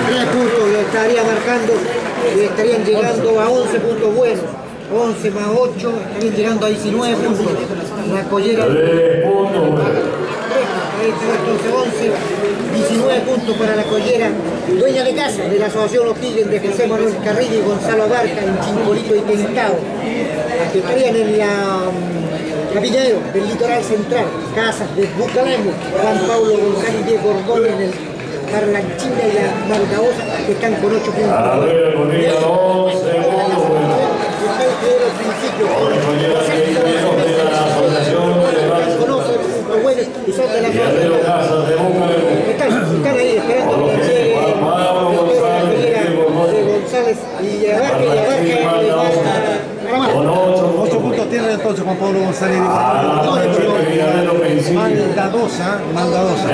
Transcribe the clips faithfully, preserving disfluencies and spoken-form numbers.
tres puntos le estaría marcando, le estarían llegando a once puntos buenos. once más ocho, estarían llegando a diecinueve puntos. La collera. Entonces once, diecinueve puntos para la collera, dueña de casa de la Asociación Los Tigres de José Manuel Carrillo y Gonzalo Abarca en Chincolito y Tentado, que estarían en la Capilladero del Litoral Central, casas de Bucalemo, Juan Pablo González y Gordón en el Parlanchina y la Maldaosa, que están con ocho puntos. A ver, bonita, dos segundos, bueno. Los principios, y son de la están, están ahí esperando que llegue de González y Abarca y Abarca ocho puntos tiene entonces Juan Pablo González Maldadosa, Maldadosa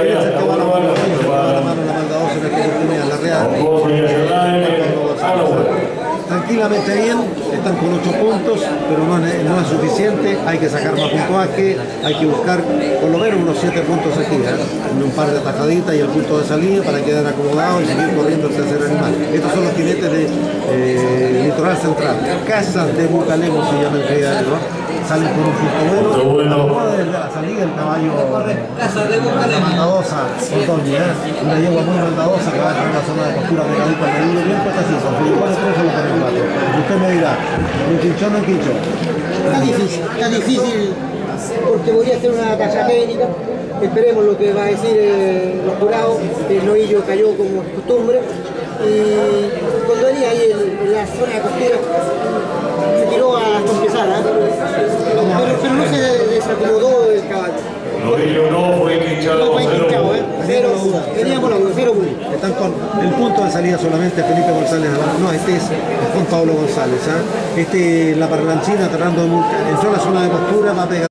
la Real tranquilamente bien, están con ocho puntos, pero no es, no es suficiente, hay que sacar más puntuaje, hay que buscar por lo menos unos siete puntos aquí, ¿eh? Un par de tajaditas y el punto de salida para quedar acomodados y seguir corriendo el tercer animal. Estos son los jinetes de eh, Litoral Central, Casas de Bucalemo se llama el criadero, salen con un punto bueno, desde la salida el caballo Casas de Bucalemo, Maldadosa, Otoño, ¿eh? Una yegua muy maldadosa que va a entrar en la zona de postura pegadita al medio, bien patacito, igual tres se lo tenemos. Usted me dirá, ¿un quinchón o un quinchón? Está difícil, está difícil porque voy a hacer una tasa técnica, esperemos lo que va a decir eh, los jurados, el novillo cayó como es costumbre y cuando venía ahí en, en la zona de costura se tiró a compensar, ¿eh? pero, pero no se desacomodó el caballo. Novillo no fue hinchado, no fue hinchado, ¿eh? Cero, teníamos la duda, cero puntos. Están con el punto de salida solamente Felipe González, no, este es Juan Pablo González, ¿eh? Este la parlanchina tratando de entró a la zona de postura, va a pegar.